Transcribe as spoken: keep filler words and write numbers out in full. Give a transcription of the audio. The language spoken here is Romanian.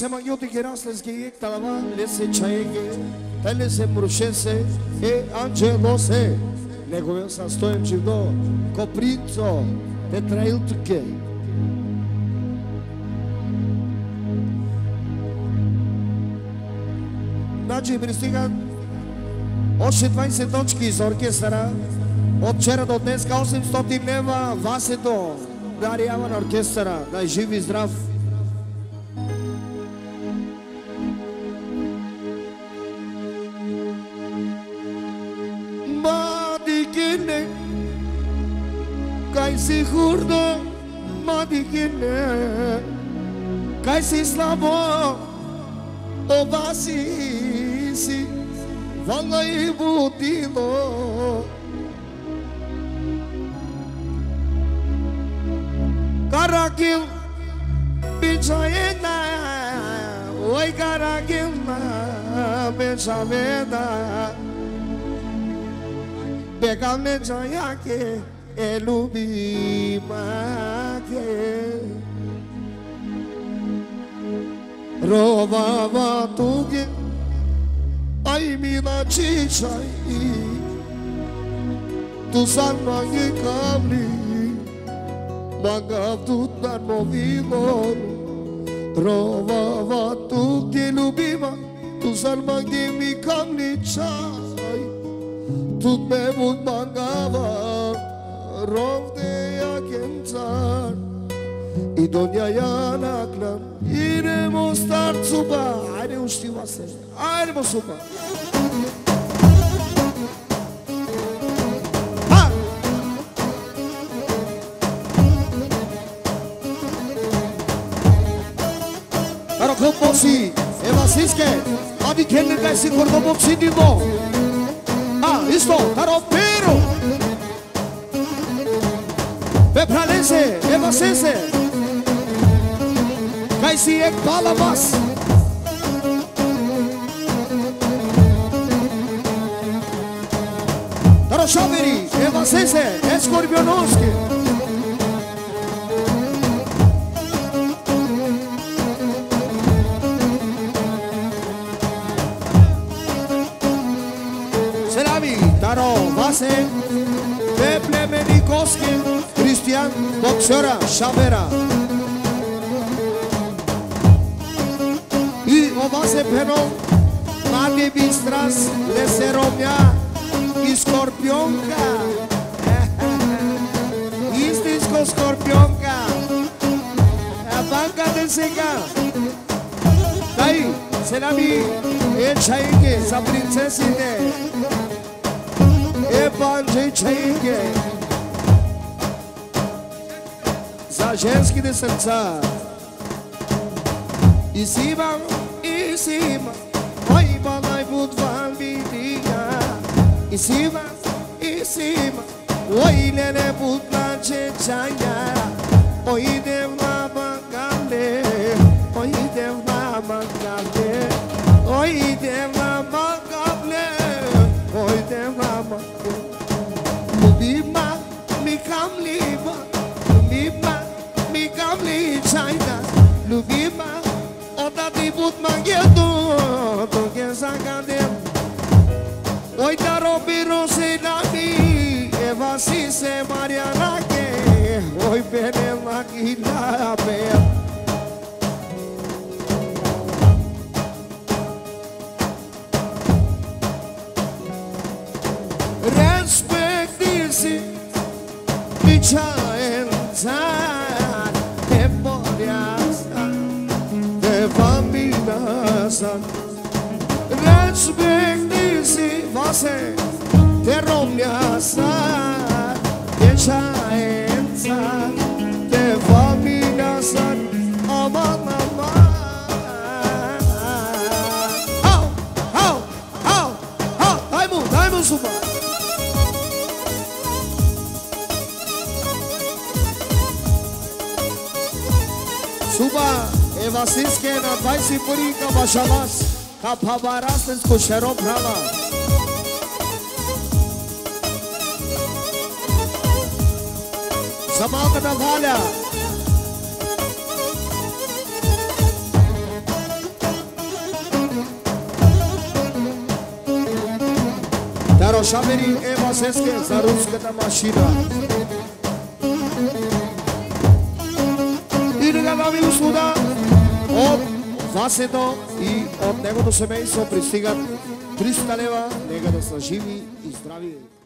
Se mangioti che rasles che ec talava le se chaege tele se mrushese e angelo se nego sa stojem čivdo koprico te trailtuke znači pристига още двайсет точки за оркестъра от вчера до днеска осемстотин лева Васето дарява на оркестъра да е жив и здрав. Kaj si hurdo, madikine, kaj si slabo, obasi si, vallahi budilo. Karagil, bichayena, oi karagil na bichaveda, pegame jayake. E lubima che rovava tu che ai mina cicai tu sanno che camli magav tu dan movilon rovava tu che lubima tu sanno che mi camli cai tu me mut magava Rovde ja kencar I donja ja naklan Idemo start suba Ajde uštiva se Ajdemo suba Ha! Karo klub boksi Eva Siske Adi kennen kaj si kordo boksi divo Ha, isto, karo Peru Pepralese, Eva Sese Kaj si ek Balabas Taroshaveri, Eva Sese, Eskorpionovski Selami, Taro, Vase Peplemenikovski Cristian, boksera, Šavera I ova se peno Mati Bistras, Leseromja I Skorpionka Istinsko Skorpionka Banka de Sega Dai, Selami E čajke za princesine E panče čajke Za ženskine srca I sima, i sima Oj, balaj budvan vidija I sima, i sima Oj, nene budvan čečanja Oj, idem na Bangale Oj, idem na Bangale Oj, idem na Bangale Oj, idem na Bangale Ljubima mi kam liba Ljubima mi kam li čajna Ljubima Oda ti bud magjetu To ke zakadem Oj, da robiro se nami Eva si se Marianake Oj, bene magila bea Respektisi Bičajenca Te podjastan Te faminasan Respektisi Vase Te romjasan Te čajenca Te faminasan Aman aman Au, au, au, au Dajmo, dajmo suba Suba, Eva Siske na dvajset i prvi ka Bašalas Ka Pavaraslensko šero prava Za malka na Valja за шамери Ева Сеске за руската машина. И нека дами и господа, от Васето и от негото семейство пристигат триста лева, нека да са живи и здрави.